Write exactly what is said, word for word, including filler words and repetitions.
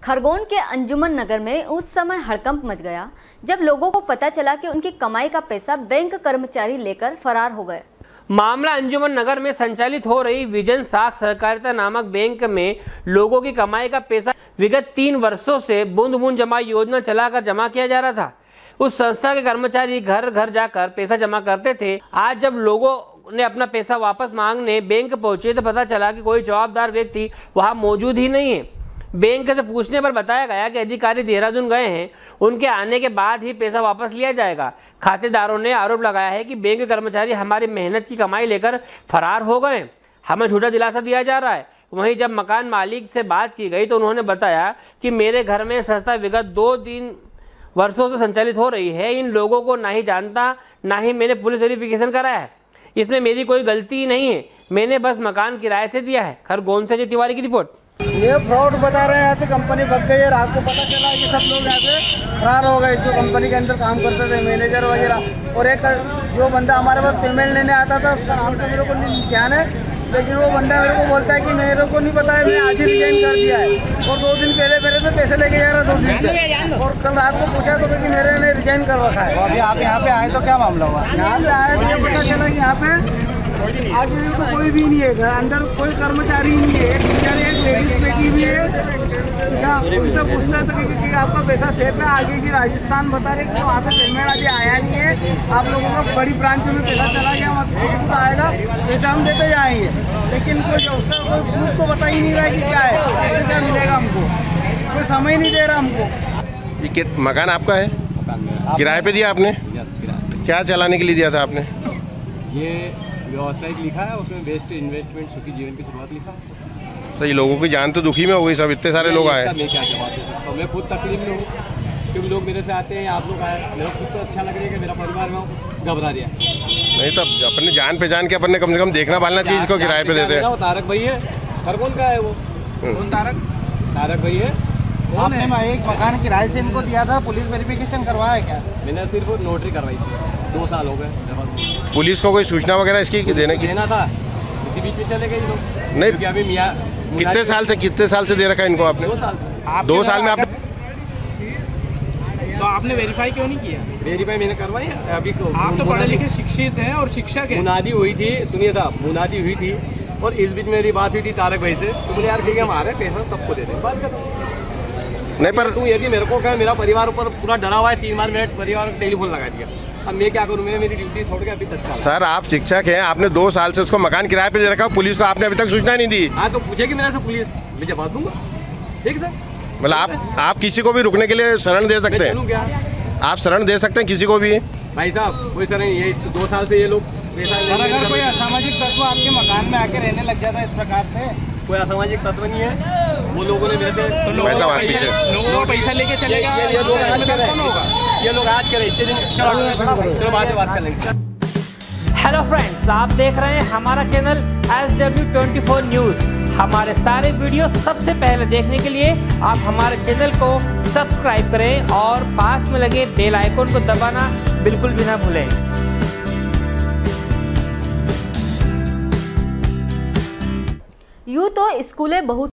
खरगोन के अंजुमन नगर में उस समय हड़कंप मच गया जब लोगों को पता चला कि उनकी कमाई का पैसा बैंक कर्मचारी लेकर फरार हो गए। मामला अंजुमन नगर में संचालित हो रही विजन साख सहकारिता नामक बैंक में लोगों की कमाई का पैसा विगत तीन वर्षों से बूंद बूंद जमा योजना चलाकर जमा किया जा रहा था। उस संस्था के कर्मचारी घर घर जाकर पैसा जमा करते थे। आज जब लोगों ने अपना पैसा वापस मांगने बैंक पहुंचे तो पता चला कि कोई जवाबदार व्यक्ति वहां मौजूद ही नहीं है। बैंक से पूछने पर बताया गया कि अधिकारी देहरादून गए हैं, उनके आने के बाद ही पैसा वापस लिया जाएगा। खातेदारों ने आरोप लगाया है कि बैंक कर्मचारी हमारी मेहनत की कमाई लेकर फरार हो गए, हमें झूठा दिलासा दिया जा रहा है। वहीं जब मकान मालिक से बात की गई तो उन्होंने बताया कि मेरे घर में संस्था विगत दो तीन वर्षों से संचालित हो रही है। इन लोगों को ना ही जानता ना ही मैंने पुलिस वेरिफिकेशन कराया है। इसमें मेरी कोई गलती नहीं है, मैंने बस मकान किराए से दिया है। खरगोन से तिवारी की रिपोर्ट। ये फ्रॉड बता रहे हैं, यहाँ से कंपनी भग गई है। रात को पता चला कि सब लोग यहाँ से फरार हो गए जो कंपनी के अंदर काम करते थे, मैनेजर वगैरह। और एक जो बंदा हमारे पास पेमेंट लेने आता था उसका नाम तो मेरे को ध्यान है, लेकिन वो बंदा मेरे को बोलता है कि मेरे को नहीं पता है, मैं आज ही रिजाइन कर दिया है। और दो दिन पहले मेरे से पैसे लेके जा रहा दो दिन से, और कल रात को पूछा तो कि मेरे ने रिजाइन कर रखा है। अभी आप यहाँ पे आए तो क्या मामला हुआ? यहाँ पे आए तो पता चला कि यहाँ पे आज तो कोई भी नहीं है, अंदर कोई कर्मचारी नहीं है। एक बेचारे एक लेडीज बेटी भी है, उनसे पूछता था कि आपका पैसा सेफ है। आगे की राजस्थान बता रहे कि वहाँ पे पेमेंट अभी आया नहीं है, आप लोगों का बड़ी ब्रांच में पैसा चला गया, वहाँ पे आएगा पैसा हम देते जाएंगे। लेकिन कोई उसका कोई प्रूफ तो बता ही नहीं रहा है कि क्या है, कैसे क्या मिलेगा हमको, कोई समय नहीं दे रहा हमको। ये मकान आपका है? किराए पे दिया आपने? क्या चलाने के लिए दिया था आपने? ये व्यवसायिक लिखा है, उसमें बेस्ट इन्वेस्टमेंट सुखी जीवन की शुरुआत लिखा है। तो ये लोगों की जान तो दुखी में हो गई, सब इतने सारे लोग आए। मैं क्या क्या बात कर सकता हूँ, मैं खुद तकलीफ में हूँ क्योंकि लोग मेरे से आते हैं, आप लोग आए, मेरा खुद तो अच्छा लग रहा है कि मेरा परिवार में घबरा रहा है। नहीं तब अपने जान पहचान के अपन ने कम से कम देखना पालना चीज़ को किराए पे देते हैं। तारक भाई है, खरगोन का है वो। कौन तारक? तारक भाई है। आपने एक मकान किराए से इनको दिया था, पुलिस वेरिफिकेशन करवाया क्या? मैंने सिर्फ नोटरी करवाई थी, दो साल हो गए। पुलिस को कोई सूचना वगैरह इसकी देने की? देना था, इसी बीच में चले गए लोग। नहीं क्योंकि अभी मियाँ कितने साल से कितने साल से दे रखा है इनको आपने? दो साल से। दो साल में आपने तो आपने वेरीफाई क्यों नहीं किया? वेरीफाई मैंने करवाई है अभी। आप तो पढ़े लिखे शिक्षित हैं और शिक्षक हैं। मुनादी हुई थी, सुनिए साहब, मुनादी हुई थी और इस बीच मेरी बात हुई थी तारक भाई से, तो बोले यार ठीक है हम आ रहे हैं, पैसा सबको दे दें, बात खत्म। नहीं पर तू यदि मेरे को क्या, मेरा परिवार ऊपर पूरा डरा हुआ है, तीन बार मेरे परिवार को टेलीफोन लगा दिया, अब मैं क्या करूँ? मैं मेरी ड्यूटी छोड़ के अभी तक चला। सर आप शिक्षक हैं, आपने दो साल से उसको मकान किराए पे दे रखा, पुलिस को आपने अभी तक सूचना नहीं दी। हाँ तो पूछेगी मेरे से पुलिस, मैं जवाब दूंगा। ठीक सर, मतलब आप आप किसी को भी रुकने के लिए शरण दे सकते हैं? आप शरण दे सकते हैं किसी को भी? भाई साहब कोई शरण, ये दो साल से ये लोग पैसा। अगर कोई असामाजिक तत्व आपके मकान में आके रहने लग जाता है इस प्रकार से? कोई असामाजिक तत्व नहीं है, वो लोगों ने मेरे से तो लोगों को पैसा, लोगों को पैसा लेके चलेगा। ये ये लोग आज करें, ये लोग आज करें, इतने दिन चलो बाद में बात कर लेंगे। हेलो फ्रेंड्स, आप देख रहे हैं हमारा channel S W twenty four news. हमारे सारे वीडियो सबसे पहले देखने के लिए आप हमारे चैनल को सब्सक्राइब करें और पास में लगे बेल आइकन को दबाना बिल्कुल भी ना भूलें। यूँ तो स्कूलें बहुत